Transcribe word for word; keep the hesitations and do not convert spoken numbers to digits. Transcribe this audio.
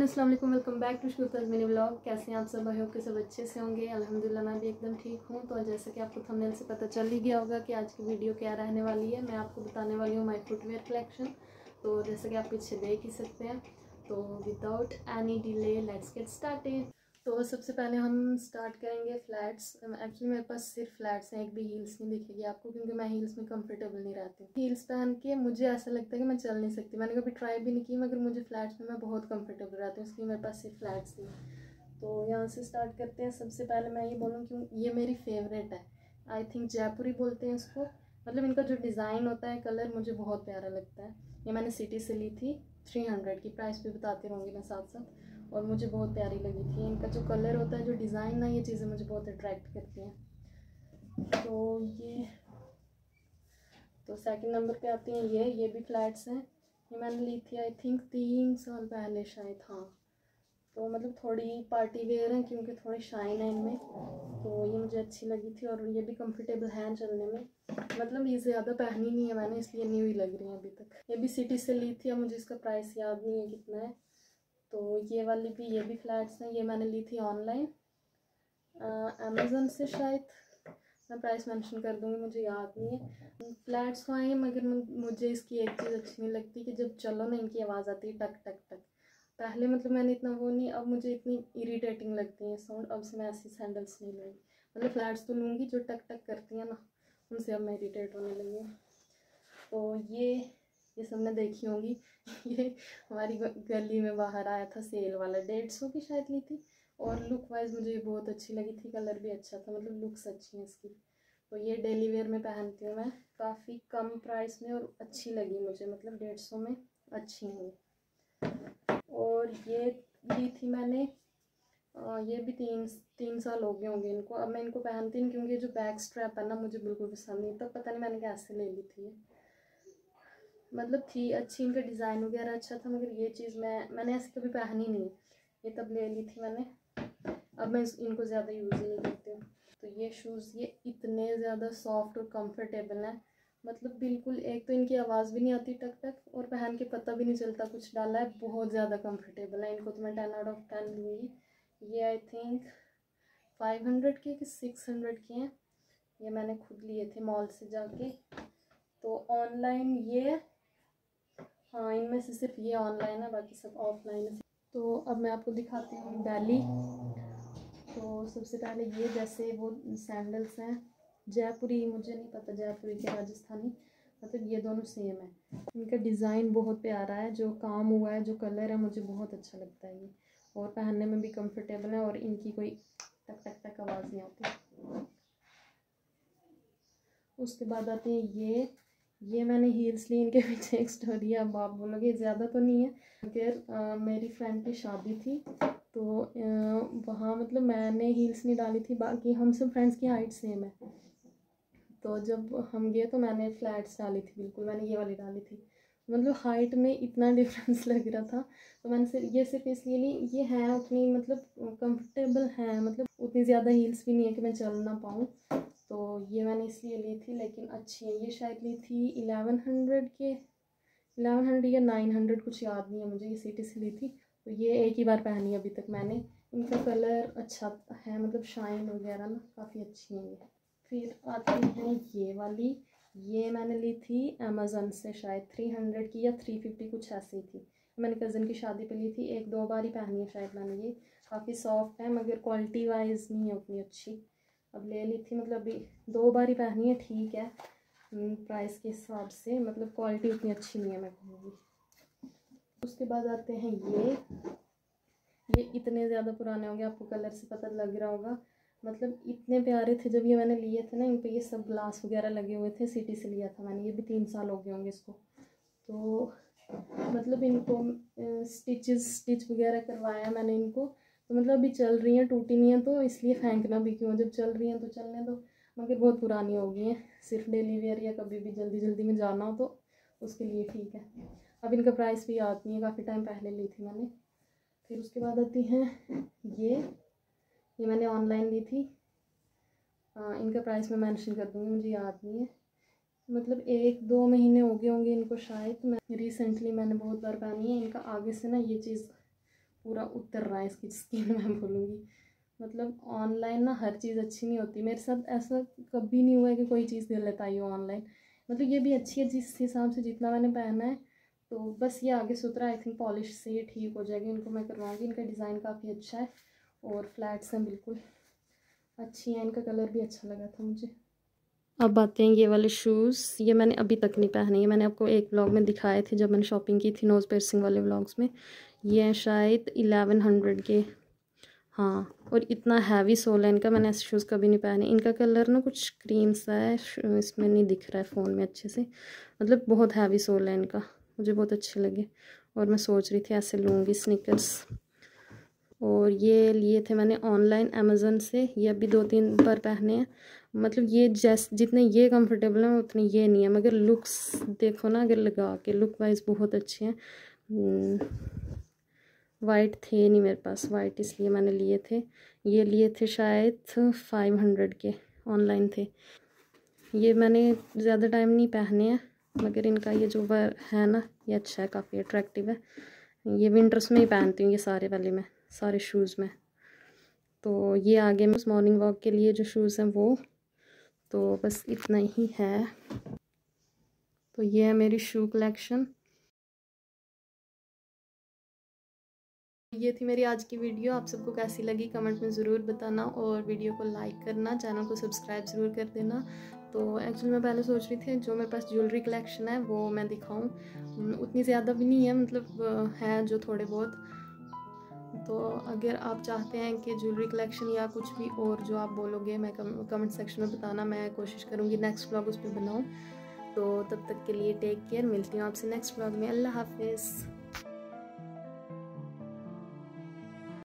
अस्सलाम वालेकुम, welcome back to Shurutaj mini vlog. कैसे हैं आप सब? आई होप के सब अच्छे से होंगे। अल्हम्दुलिल्लाह मैं भी एकदम ठीक हूँ। तो जैसे कि आपको थंबनेल से पता चल ही गया होगा कि आज की वीडियो क्या रहने वाली है। मैं आपको बताने वाली हूँ माय फुटवेयर कलेक्शन। तो जैसे कि आप पीछे देख ही सकते हैं, तो without any delay let's get started. तो सबसे पहले हम स्टार्ट करेंगे फ्लैट्स। एक्चुअली मेरे पास सिर्फ फ्लैट्स हैं, एक भी हील्स नहीं दिखेगी आपको, क्योंकि मैं हील्स में कंफर्टेबल नहीं रहती हूँ। हील्स पहन के मुझे ऐसा लगता है कि मैं चल नहीं सकती। मैंने कभी ट्राई भी नहीं की, मगर मुझे फ्लैट्स में मैं बहुत कंफर्टेबल रहती हूँ, इसलिए मेरे पास सिर्फ फ्लैट्स नहीं है। तो यहाँ से स्टार्ट करते हैं। सबसे पहले मैं ये बोलूँ कि ये मेरी फेवरेट है। आई थिंक जयपुरी बोलते हैं इसको। मतलब इनका जो डिज़ाइन होता है, कलर मुझे बहुत प्यारा लगता है। ये मैंने सिटी से ली थी, थ्री हंड्रेड की। प्राइस भी बताती रहूँगी मैं साथ साथ। और मुझे बहुत प्यारी लगी थी। इनका जो कलर होता है, जो डिज़ाइन ना, ये चीज़ें मुझे बहुत अट्रैक्ट करती हैं। तो ये तो सेकंड नंबर पे आती हैं ये ये भी फ्लैट्स हैं। ये मैंने ली थी आई थिंक तीन साल पहले शायद। हाँ, तो मतलब थोड़ी पार्टी वेयर है, क्योंकि थोड़ी शाइन है इनमें। तो ये मुझे अच्छी लगी थी, और ये भी कंफर्टेबल है चलने में। मतलब ये ज़्यादा पहनी नहीं है मैंने, इसलिए न्यू ही लग रही है अभी तक। ये भी सिटी से ली थी, अब मुझे इसका प्राइस याद नहीं है कितना है। तो ये वाली भी ये भी फ्लैट्स हैं। ये मैंने ली थी ऑनलाइन अमेज़न से शायद। मैं प्राइस मेंशन कर दूँगी, मुझे याद नहीं है। फ्लैट्स तो आए, मगर मुझे इसकी एक चीज़ अच्छी नहीं लगती कि जब चलो ना, इनकी आवाज़ आती है टक टक टक। पहले मतलब मैंने इतना वो नहीं, अब मुझे इतनी इरिटेटिंग लगती है साउंड। अब से मैं ऐसी सैंडल्स नहीं लूँगी। मतलब फ्लैट्स तो लूँगी जो टक टक करती हैं ना, उनसे अब मैं इरिटेट होने लगी हूँ। तो ये ये सबने देखी होंगी। ये हमारी गली में बाहर आया था सेल वाला, डेढ़ सौ की शायद ली थी। और लुक वाइज मुझे ये बहुत अच्छी लगी थी, कलर भी अच्छा था, मतलब लुक्स अच्छी हैं इसकी। तो ये डेली वेयर में पहनती हूँ मैं, काफ़ी कम प्राइस में, और अच्छी लगी मुझे, मतलब डेढ़ सौ में अच्छी है। और ये ली थी मैंने, ये भी तीन तीन साल हो गए होंगे इनको। अब मैं इनको पहनती नहीं, क्योंकि जो बैक स्ट्रैप है ना, मुझे बिल्कुल पसंद नहीं। तब पता नहीं मैंने कैसे ले ली थी। मतलब थी अच्छी, इनका डिज़ाइन वगैरह अच्छा था, मगर ये चीज़ मैं मैंने ऐसे कभी पहनी नहीं। ये तब ले ली थी मैंने, अब मैं इनको ज़्यादा यूज़ ही नहीं करती हूँ। तो ये शूज़ ये इतने ज़्यादा सॉफ्ट और कंफर्टेबल हैं, मतलब बिल्कुल। एक तो इनकी आवाज़ भी नहीं आती टक टक, और पहन के पता भी नहीं चलता कुछ डाला है। बहुत ज़्यादा कंफर्टेबल है। इनको तो मैं टेन आउट ऑफ टेन दूँगी। ये आई थिंक फाइव हंड्रेड के कि सिक्स हंड्रेड के हैं। ये मैंने खुद लिए थे मॉल से जाके। तो ऑनलाइन ये, हाँ, इनमें से सिर्फ ये ऑनलाइन है, बाकी सब ऑफलाइन है। तो अब मैं आपको दिखाती हूँ बैली। तो सबसे पहले ये, जैसे वो सैंडल्स हैं जयपुरी, मुझे नहीं पता जयपुरी के राजस्थानी, मतलब ये दोनों सेम है। इनका डिज़ाइन बहुत प्यारा है, जो काम हुआ है, जो कलर है, मुझे बहुत अच्छा लगता है ये। और पहनने में भी कंफर्टेबल है, और इनकी कोई टक टक टक आवाज़ नहीं आती। उसके बाद आते हैं ये ये मैंने हील्स ली। इनके पीछे एक स्टोरी है, अब आप बोलोगे ज़्यादा तो नहीं है, मगर मेरी फ्रेंड की शादी थी, तो वहाँ मतलब मैंने हील्स नहीं डाली थी। बाकी हम सब फ्रेंड्स की हाइट सेम है, तो जब हम गए तो मैंने फ्लैट्स डाली थी, बिल्कुल मैंने ये वाली डाली थी। मतलब हाइट में इतना डिफरेंस लग रहा था, तो मैंने सिर्फ ये सिर्फ इसलिए ली। ये हैं उतनी, मतलब कंफर्टेबल हैं, मतलब उतनी ज़्यादा हील्स भी नहीं है कि मैं चल ना पाऊँ। तो ये मैंने इसलिए ली थी, लेकिन अच्छी है। ये शायद ली थी इलेवन हंड्रेड के, इलेवन हंड्रेड या नाइन हंड्रेड, कुछ याद नहीं है मुझे। ये सिटी से ली थी। तो ये एक ही बार पहनी अभी तक मैंने। इनका कलर अच्छा है, मतलब शाइन वगैरह ना काफ़ी अच्छी है ये। फिर आती है ये वाली। ये मैंने ली थी अमेज़न से, शायद थ्री हंड्रेड की या थ्री फिफ्टी कुछ ऐसी थी। मैंने कज़न की शादी पे ली थी, एक दो बार ही पहनी है शायद मैंने ये। काफ़ी सॉफ्ट है, मगर क्वालिटी वाइज नहीं है उतनी अच्छी। अब ले ली थी, मतलब अभी दो बार ही पहनी है, ठीक है प्राइस के हिसाब से, मतलब क्वालिटी उतनी अच्छी नहीं है मैं कहूँगी। उसके बाद आते हैं ये ये इतने ज़्यादा पुराने होंगे, आपको कलर से पता लग रहा होगा। मतलब इतने प्यारे थे जब ये मैंने लिए थे ना, इन पे ये सब ग्लास वगैरह लगे हुए थे। सिटी से लिया था मैंने, ये भी तीन साल हो गए होंगे इसको। तो मतलब इनको स्टिचेस स्टिच वगैरह करवाया मैंने इनको, तो मतलब अभी चल रही हैं, टूटी नहीं है, तो इसलिए फेंकना भी क्यों, जब चल रही हैं तो चलने दो। मगर बहुत पुरानी हो गई हैं, सिर्फ डेली वेयर या कभी भी जल्दी जल्दी में जाना हो तो उसके लिए ठीक है। अब इनका प्राइस भी याद नहीं है, काफ़ी टाइम पहले ली थी मैंने। फिर उसके बाद आती हैं ये ये मैंने ऑनलाइन ली थी। आ, इनका प्राइस मैं मेंशन कर दूँगी, मुझे याद नहीं है। मतलब एक दो महीने हो गए होंगे इनको शायद। मैं रिसेंटली मैंने बहुत बार पहनी है। इनका आगे से ना ये चीज़ पूरा उतर रहा है इसकी स्किन मैं बोलूँगी। मतलब ऑनलाइन ना हर चीज़ अच्छी नहीं होती, मेरे साथ ऐसा कभी नहीं हुआ है कि कोई चीज़ गलत आई हो ऑनलाइन। मतलब ये भी अच्छी है जिस हिसाब से जितना मैंने पहना है। तो बस ये आगे सुतरा आई थिंक पॉलिश से ये ठीक हो जाएगी, इनको मैं करवाऊँगी। इनका डिज़ाइन काफ़ी अच्छा है और फ्लैट्स हैं बिल्कुल अच्छी हैं, इनका कलर भी अच्छा लगा था मुझे। अब आते हैं ये वाले शूज़, ये मैंने अभी तक नहीं पहने, ये मैंने आपको एक व्लॉग में दिखाए थे जब मैंने शॉपिंग की थी नोज़ पियर्सिंग वाले व्लॉग्स में। ये हैं शायद इलेवन हंड्रेड के, हाँ। और इतना हैवी सोल है इनका, मैंने ऐसे शूज़ कभी नहीं पहने। इनका कलर ना कुछ क्रीम सा है, इसमें नहीं दिख रहा है फ़ोन में अच्छे से। मतलब बहुत हैवी सोल है इनका, मुझे बहुत अच्छे लगे और मैं सोच रही थी ऐसे लूँगी स्नीकर्स। और ये लिए थे मैंने ऑनलाइन अमेज़न से, ये अभी दो तीन बार पहने हैं। मतलब ये जैस जितने ये कंफर्टेबल हैं उतने ये नहीं है, मगर लुक्स देखो ना, अगर लगा के लुक वाइज बहुत अच्छे हैं। वाइट थे नहीं मेरे पास, वाइट इसलिए मैंने लिए थे। ये लिए थे शायद फाइव हंड्रेड के, ऑनलाइन थे। ये मैंने ज़्यादा टाइम नहीं पहने हैं, मगर इनका ये जो वर है ना, ये अच्छा है, काफ़ी अट्रैक्टिव है। ये विंटर्स में ही पहनती हूँ ये सारे वाले मैं, सारे शूज़ में। तो ये आगे में मॉर्निंग वॉक के लिए जो शूज़ हैं वो, तो बस इतना ही है। तो ये है मेरी शू कलेक्शन। ये थी मेरी आज की वीडियो, आप सबको कैसी लगी कमेंट में ज़रूर बताना और वीडियो को लाइक करना, चैनल को सब्सक्राइब ज़रूर कर देना। तो एक्चुअली मैं पहले सोच रही थी जो मेरे पास ज्वेलरी कलेक्शन है वो मैं दिखाऊं, उतनी ज़्यादा भी नहीं है, मतलब है जो थोड़े बहुत। तो अगर आप चाहते हैं कि ज्वेलरी कलेक्शन या कुछ भी और जो आप बोलोगे मैं कमेंट सेक्शन में बताना, मैं कोशिश करूँगी नेक्स्ट व्लॉग उस पर बनाऊँ। तो तब तक के लिए टेक केयर, मिलती हूँ आपसे नेक्स्ट व्लॉग में। अल्लाह हाफिज़।